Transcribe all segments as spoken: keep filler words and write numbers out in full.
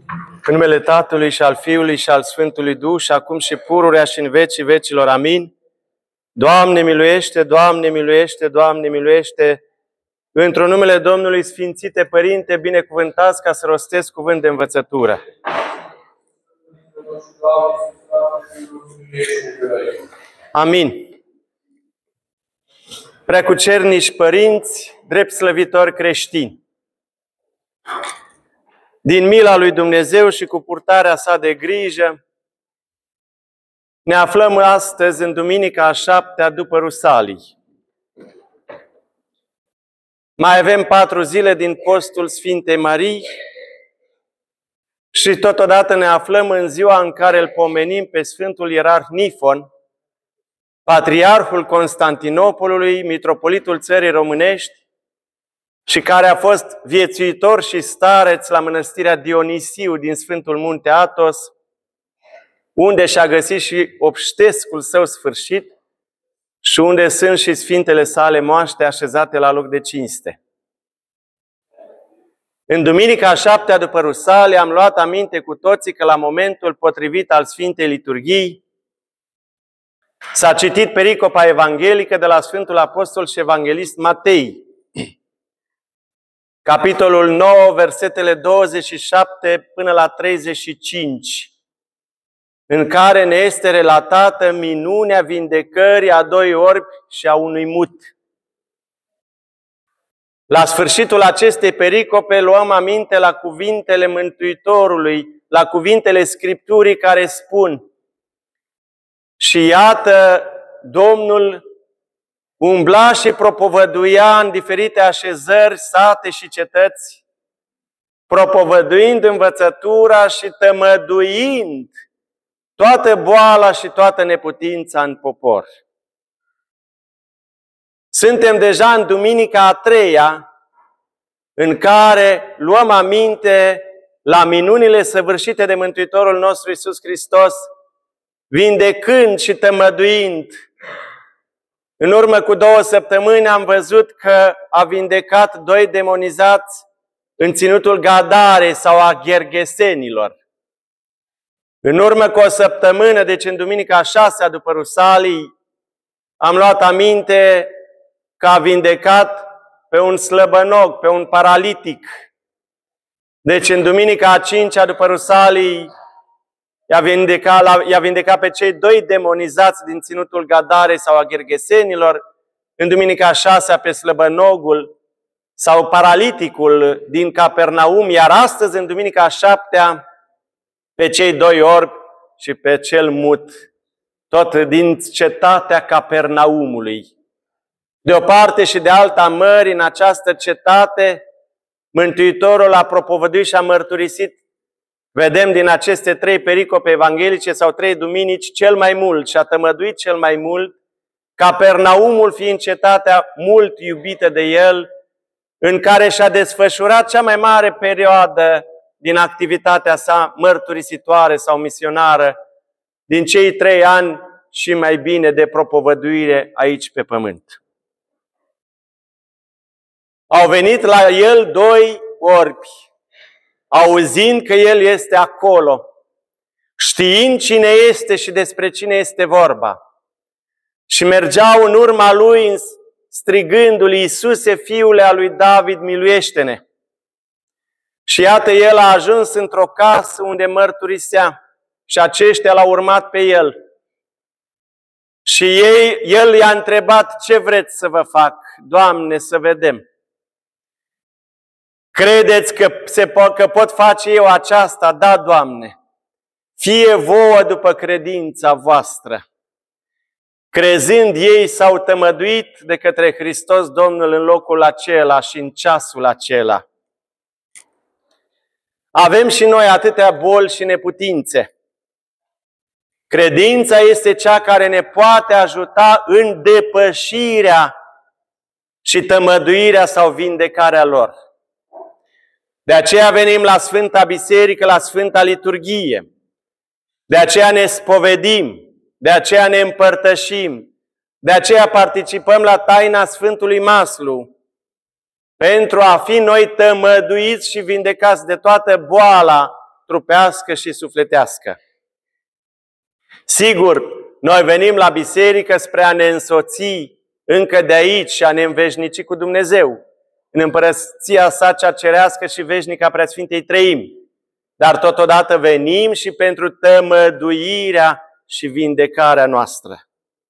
În numele Tatălui și al Fiului și al Sfântului Duh și acum și pururea și în vecii vecilor. Amin. Doamne miluiește, Doamne miluiește, Doamne miluiește. Într-un numele Domnului Sfințite Părinte, binecuvântați ca să rostesc cuvânt de învățătură. Amin. Preacucernici părinți, drept slăvitori creștini, din mila lui Dumnezeu și cu purtarea sa de grijă, ne aflăm astăzi în duminica a șaptea după Rusalii. Mai avem patru zile din postul Sfintei Marii și totodată ne aflăm în ziua în care îl pomenim pe Sfântul Ierarh Nifon, Patriarhul Constantinopolului, Mitropolitul Țării Românești, și care a fost viețuitor și stareț la mănăstirea Dionisiu din Sfântul Munte Athos, unde și-a găsit și obștescul său sfârșit și unde sunt și sfintele sale moaște așezate la loc de cinste. În duminica a șaptea după Rusalii am luat aminte cu toții că la momentul potrivit al Sfintei Liturghii s-a citit pericopa evanghelică de la Sfântul Apostol și Evanghelist Matei, capitolul nouă, versetele douăzeci și șapte până la treizeci și cinci, în care ne este relatată minunea vindecării a doi orbi și a unui mut. La sfârșitul acestei pericope luăm aminte la cuvintele Mântuitorului, la cuvintele Scripturii care spun: și iată, Domnul umbla și propovăduia în diferite așezări, sate și cetăți, propovăduind învățătura și tămăduind toată boala și toată neputința în popor. Suntem deja în duminica a treia, în care luăm aminte la minunile săvârșite de Mântuitorul nostru Iisus Hristos, vindecând și tămăduind. În urmă cu două săptămâni am văzut că a vindecat doi demonizați în ținutul Gadare sau a Ghergesenilor. În urmă cu o săptămână, deci în duminica a șasea după Rusalii, am luat aminte că a vindecat pe un slăbănog, pe un paralitic. Deci în duminica a cincea după Rusalii i-a vindecat, i-a vindecat pe cei doi demonizați din ținutul Gadare sau a Ghergesenilor, în duminica a șasea pe slăbănogul sau paraliticul din Capernaum, iar astăzi, în duminica a șaptea, pe cei doi orbi și pe cel mut, tot din cetatea Capernaumului. De o parte și de alta mării, în această cetate, Mântuitorul a propovăduit și a mărturisit. Vedem din aceste trei pericope evanghelice sau trei duminici cel mai mult și a tămăduit cel mai mult, Capernaumul fiind cetatea mult iubită de el, în care și-a desfășurat cea mai mare perioadă din activitatea sa mărturisitoare sau misionară, din cei trei ani și mai bine de propovăduire aici pe pământ. Au venit la el doi orbi, auzind că el este acolo, știind cine este și despre cine este vorba. Și mergeau în urma lui strigându-l: Iisuse, Fiule al lui David, miluiește-ne! Și iată, el a ajuns într-o casă unde mărturisea și aceștia l-au urmat pe el. Și ei, el i-a întrebat: ce vreți să vă fac? Doamne, să vedem. Credeți că, se po- că pot face eu aceasta? Da, Doamne. Fie vouă după credința voastră. Crezând, ei s-au tămăduit de către Hristos Domnul în locul acela și în ceasul acela. Avem și noi atâtea boli și neputințe. Credința este cea care ne poate ajuta în depășirea și tămăduirea sau vindecarea lor. De aceea venim la Sfânta Biserică, la Sfânta Liturghie. De aceea ne spovedim, de aceea ne împărtășim, de aceea participăm la taina Sfântului Maslu, pentru a fi noi tămăduiți și vindecați de toată boala trupească și sufletească. Sigur, noi venim la biserică spre a ne însoți încă de aici și a ne înveșnici cu Dumnezeu, în împărăția sa cea cerească și veșnică a Preasfintei Treimi. Dar totodată venim și pentru tămăduirea și vindecarea noastră.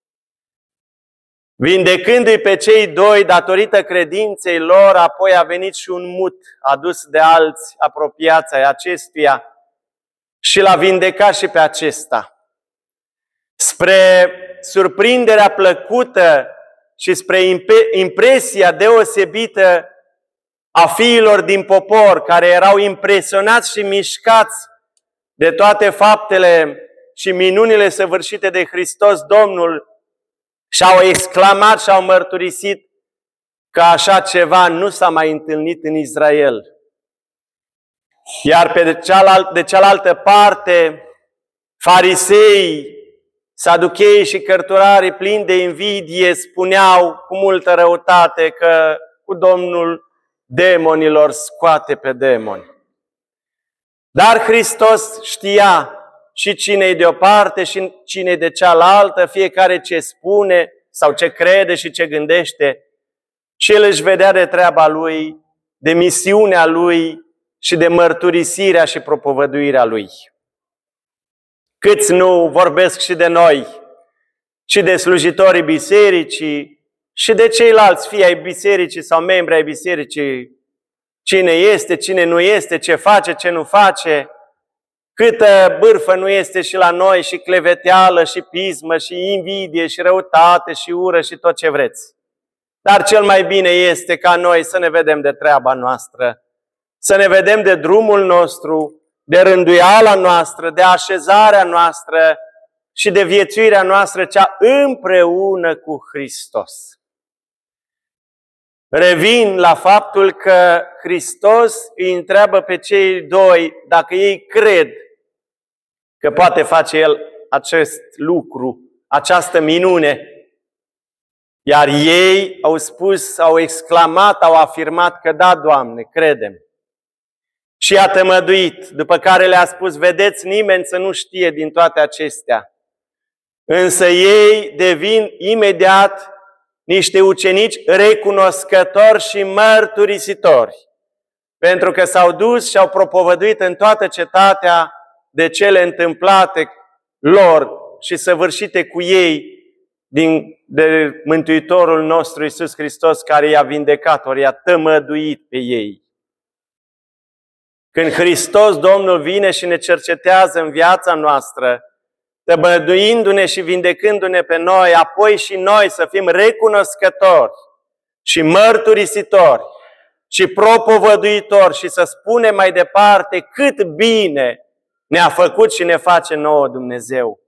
Vindecându-i pe cei doi datorită credinței lor, apoi a venit și un mut adus de alți apropiați ai acestuia și l-a vindecat și pe acesta. Spre surprinderea plăcută și spre impresia deosebită a fiilor din popor, care erau impresionați și mișcați de toate faptele și minunile săvârșite de Hristos Domnul, și-au exclamat și-au mărturisit că așa ceva nu s-a mai întâlnit în Israel. Iar pe de cealaltă, de cealaltă parte, fariseii, saducheii și cărturarii plini de invidie spuneau cu multă răutate că cu Domnul demonilor scoate pe demoni. Dar Hristos știa și cine-i de o parte și cine-i de cealaltă, fiecare ce spune sau ce crede și ce gândește. Și El își vedea de treaba Lui, de misiunea Lui și de mărturisirea și propovăduirea Lui. Câți nu vorbesc și de noi, și de slujitorii bisericii, și de ceilalți fii ai bisericii sau membri ai bisericii, cine este, cine nu este, ce face, ce nu face, câtă bârfă nu este și la noi, și cleveteală, și pismă, și invidie, și răutate, și ură, și tot ce vreți. Dar cel mai bine este ca noi să ne vedem de treaba noastră, să ne vedem de drumul nostru, de rânduiala noastră, de așezarea noastră și de viețuirea noastră cea împreună cu Hristos. Revin la faptul că Hristos îi întreabă pe cei doi dacă ei cred că poate face El acest lucru, această minune. Iar ei au spus, au exclamat, au afirmat că da, Doamne, credem. Și i-a tămăduit, după care le-a spus, vedeți, nimeni să nu știe din toate acestea. Însă ei devin imediat niște ucenici recunoscători și mărturisitori, pentru că s-au dus și au propovăduit în toată cetatea de cele întâmplate lor și săvârșite cu ei din, de Mântuitorul nostru Iisus Hristos, care i-a vindecat, ori i-a tămăduit pe ei. Când Hristos, Domnul, vine și ne cercetează în viața noastră, tămăduindu-ne și vindecându-ne pe noi, apoi și noi să fim recunoscători și mărturisitori și propovăduitori și să spunem mai departe cât bine ne-a făcut și ne face nouă Dumnezeu.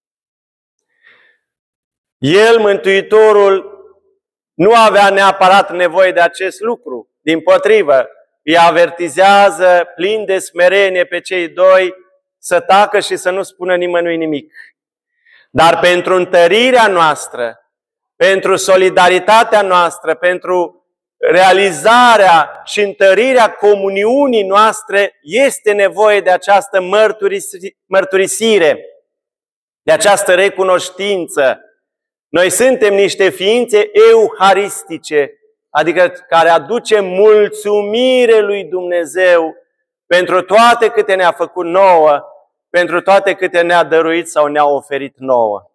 El, Mântuitorul, nu avea neapărat nevoie de acest lucru. Dimpotrivă, îi avertizează plin de smerenie pe cei doi să tacă și să nu spună nimănui nimic. Dar pentru întărirea noastră, pentru solidaritatea noastră, pentru realizarea și întărirea comuniunii noastre, este nevoie de această mărturisire, de această recunoștință. Noi suntem niște ființe euharistice, adică care aducem mulțumire lui Dumnezeu pentru toate câte ne-a făcut nouă, pentru toate câte ne-a dăruit sau ne-a oferit nouă.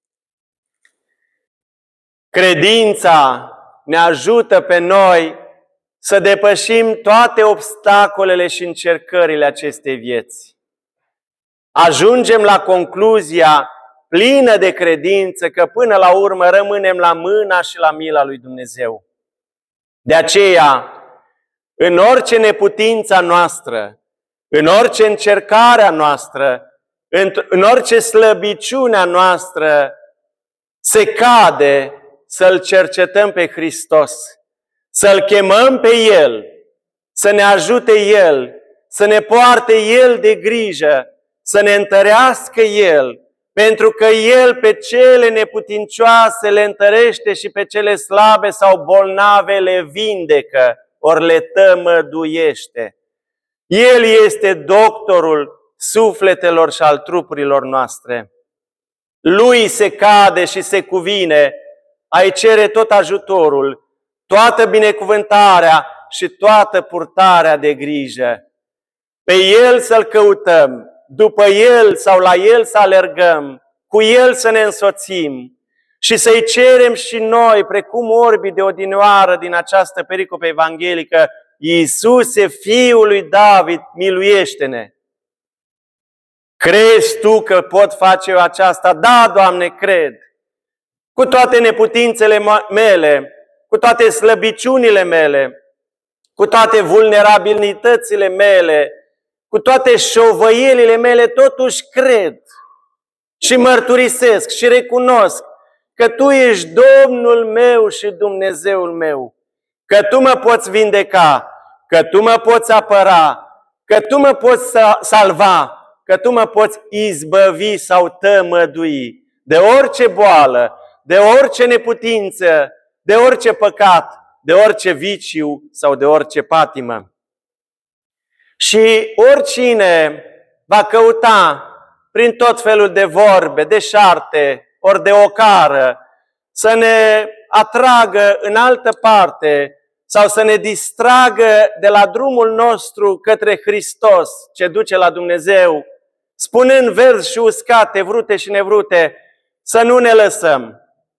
Credința ne ajută pe noi să depășim toate obstacolele și încercările acestei vieți. Ajungem la concluzia plină de credință că până la urmă rămânem la mâna și la mila lui Dumnezeu. De aceea, în orice neputința noastră, în orice încercarea noastră, în orice slăbiciunea noastră, se cade să-L cercetăm pe Hristos, să-L chemăm pe El, să ne ajute El, să ne poarte El de grijă, să ne întărească El, pentru că El pe cele neputincioase le întărește și pe cele slabe sau bolnave le vindecă, ori le tămăduiește. El este doctorul sufletelor și al trupurilor noastre. Lui se cade și se cuvine a-i cere tot ajutorul, toată binecuvântarea și toată purtarea de grijă. Pe El să-L căutăm, după El sau la El să alergăm, cu El să ne însoțim și să-i cerem și noi, precum orbii de odinioară din această pericopă evanghelică, Iisuse, Fiul lui David, miluiește-ne! Crezi tu că pot face eu aceasta? Da, Doamne, cred! Cu toate neputințele mele, cu toate slăbiciunile mele, cu toate vulnerabilitățile mele, cu toate șovăielile mele, totuși cred și mărturisesc și recunosc că Tu ești Domnul meu și Dumnezeul meu, că Tu mă poți vindeca, că Tu mă poți apăra, că Tu mă poți salva, că Tu mă poți izbăvi sau tămădui de orice boală, de orice neputință, de orice păcat, de orice viciu sau de orice patimă. Și oricine va căuta prin tot felul de vorbe, de șarte, ori de ocară, să ne atragă în altă parte sau să ne distragă de la drumul nostru către Hristos, ce duce la Dumnezeu, spunând verzi și uscate, vrute și nevrute, să nu ne lăsăm,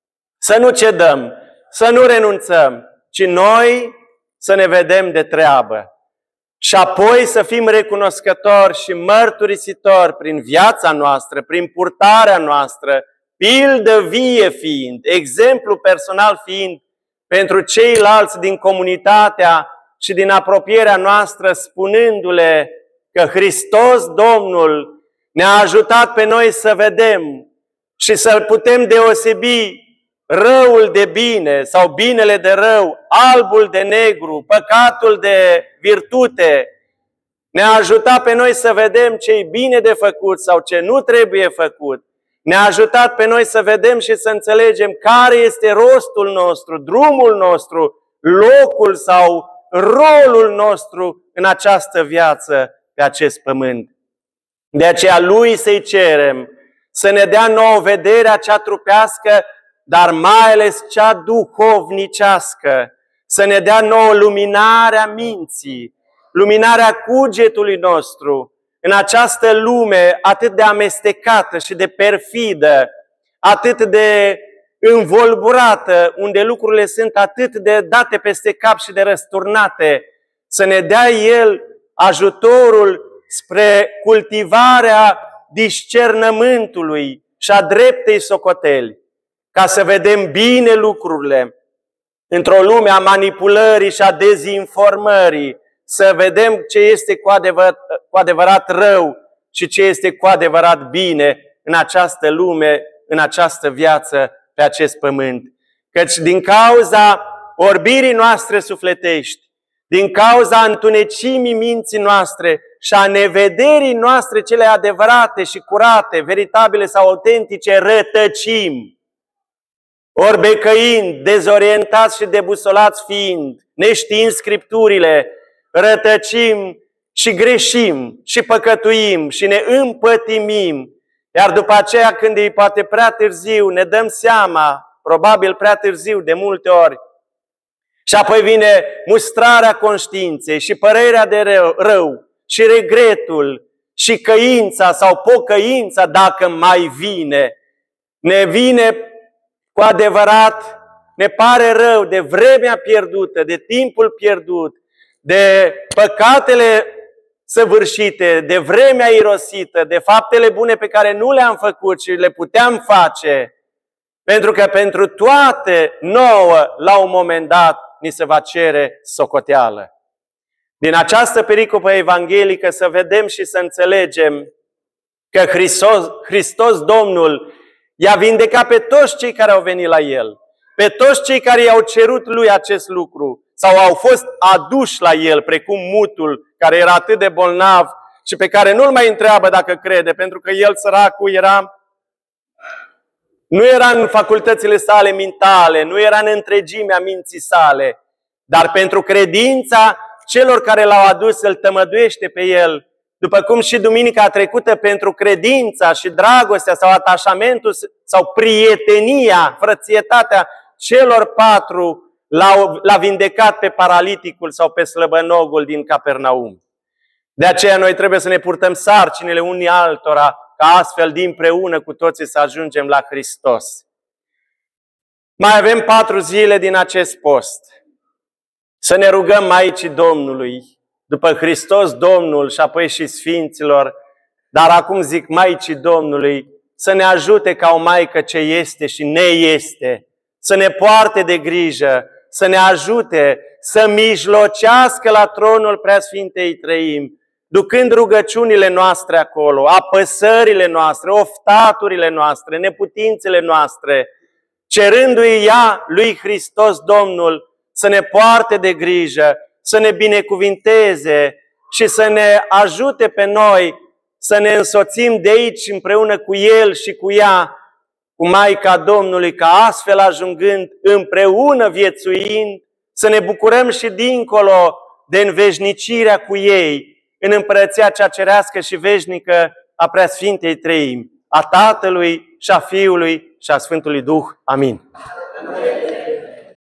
să nu cedăm, să nu renunțăm, ci noi să ne vedem de treabă. Și apoi să fim recunoscători și mărturisitori prin viața noastră, prin purtarea noastră, pildă vie fiind, exemplu personal fiind pentru ceilalți din comunitatea și din apropierea noastră, spunându-le că Hristos Domnul ne-a ajutat pe noi să vedem și să putem deosebi răul de bine sau binele de rău, albul de negru, păcatul de virtute. Ne-a ajutat pe noi să vedem ce e bine de făcut sau ce nu trebuie făcut. Ne-a ajutat pe noi să vedem și să înțelegem care este rostul nostru, drumul nostru, locul sau rolul nostru în această viață, pe acest pământ. De aceea Lui să-i cerem să ne dea nouă vederea cea trupească, dar mai ales cea duhovnicească, să ne dea nouă luminarea minții, luminarea cugetului nostru, în această lume atât de amestecată și de perfidă, atât de învolburată, unde lucrurile sunt atât de date peste cap și de răsturnate, să ne dea El ajutorul spre cultivarea discernământului și a dreptei socoteli, ca să vedem bine lucrurile într-o lume a manipulării și a dezinformării, să vedem ce este cu adevărat, cu adevărat rău și ce este cu adevărat bine în această lume, în această viață, pe acest pământ. Căci din cauza orbirii noastre sufletești, din cauza întunecimii minții noastre și a nevederii noastre cele adevărate și curate, veritabile sau autentice, rătăcim. Ori becăind, dezorientați și debusolați fiind, neștiind Scripturile, rătăcim și greșim și păcătuim și ne împătimim. Iar după aceea, când e poate prea târziu, ne dăm seama, probabil prea târziu de multe ori, și apoi vine mustrarea conștiinței și părerea de rău, rău și regretul și căința sau pocăința, dacă mai vine. Ne vine cu adevărat, ne pare rău de vremea pierdută, de timpul pierdut, de păcatele săvârșite, de vremea irosită, de faptele bune pe care nu le-am făcut și le puteam face, pentru că pentru toate nouă, la un moment dat, ni se va cere socoteală. Din această pericopă evanghelică să vedem și să înțelegem că Hristos, Hristos Domnul i-a vindecat pe toți cei care au venit la El, pe toți cei care i-au cerut Lui acest lucru sau au fost aduși la El, precum mutul care era atât de bolnav și pe care nu-l mai întreabă dacă crede, pentru că el, săracul, era, nu era în facultățile sale mentale, nu era în întregimea minții sale, dar pentru credința celor care l-au adus îl tămăduiește pe el, după cum și duminica trecută pentru credința și dragostea sau atașamentul sau prietenia, frățietatea celor patru l-au, l-a vindecat pe paraliticul sau pe slăbănogul din Capernaum. De aceea noi trebuie să ne purtăm sarcinile unii altora, ca astfel dinpreună cu toții să ajungem la Hristos. Mai avem patru zile din acest post. Să ne rugăm Maicii Domnului, după Hristos Domnul și apoi și Sfinților, dar acum zic Maicii Domnului, să ne ajute ca o Maică ce este și ne este, să ne poarte de grijă, să ne ajute să mijlocească la tronul Preasfintei Treimi, ducând rugăciunile noastre acolo, apăsările noastre, oftaturile noastre, neputințele noastre, cerându-i ea lui Hristos Domnul să ne poarte de grijă, să ne binecuvinteze și să ne ajute pe noi să ne însoțim de aici împreună cu El și cu ea, cu Maica Domnului, ca astfel ajungând împreună viețuind, să ne bucurăm și dincolo de înveșnicirea cu ei, în împărăția cea cerească și veșnică a Preasfintei Treimi, a Tatălui și a Fiului și a Sfântului Duh. Amin.